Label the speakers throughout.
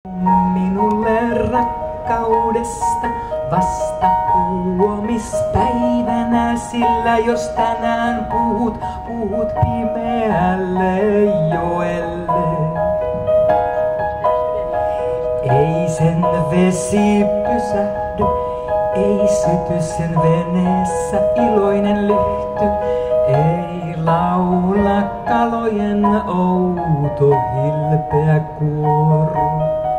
Speaker 1: Minulle rakkaudesta vasta huomispäivänä, sillä jos tänään puhut pimeälle joelle. Ei sen vesi pysähdy, ei syty sen veneessä iloinen lyhty, ei laula kalojen outo hilpeä kuoro.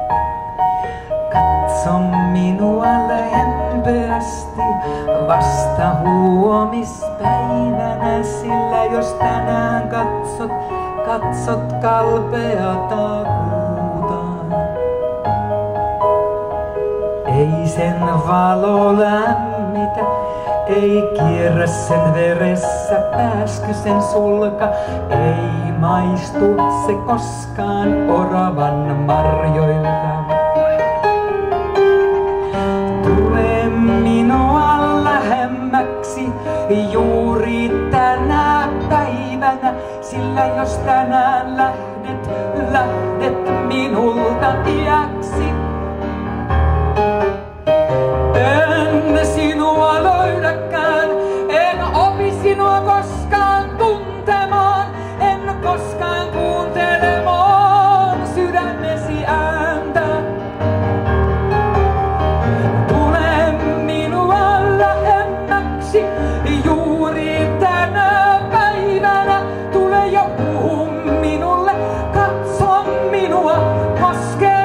Speaker 1: Katso minua lämpimästi vasta huomispäivänä, sillä jos tänään katsot kalpeata kuuta. Ei sen valo lämmitä, ei kierrä sen veressä pääsky sen sulka, ei maistu se koskaan oravan marjoilta. Tule minua lähemmäksi juuri tänä päivänä, sillä jos tänään lähdet minulta iäksi. En sinua löydäkään, en opi sinua koskaan tuntemaan, en koskaan kuuntelemaan sydämesi ääntä. Tule minua lähemmäksi juuri tänä päivänä, tule ja puhu minulle, katso minua, koske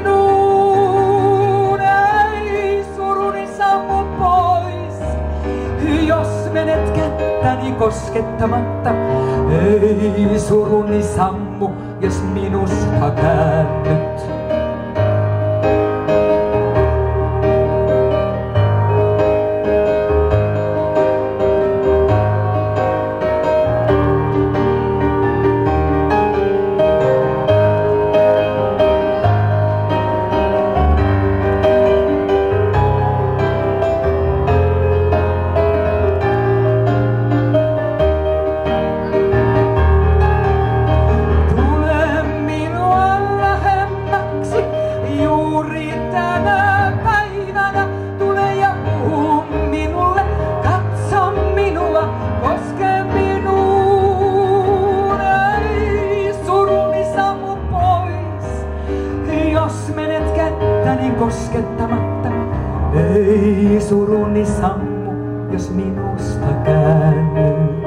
Speaker 1: jos menet kättäni koskettamatta, ei suruni sammu, jos minusta käännyt. Jos menet kättäni koskettamatta, ei suruni sammu, jos minusta käännyt.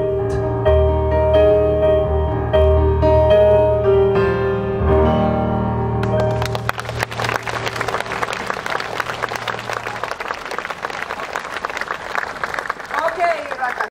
Speaker 2: Okei, rakas.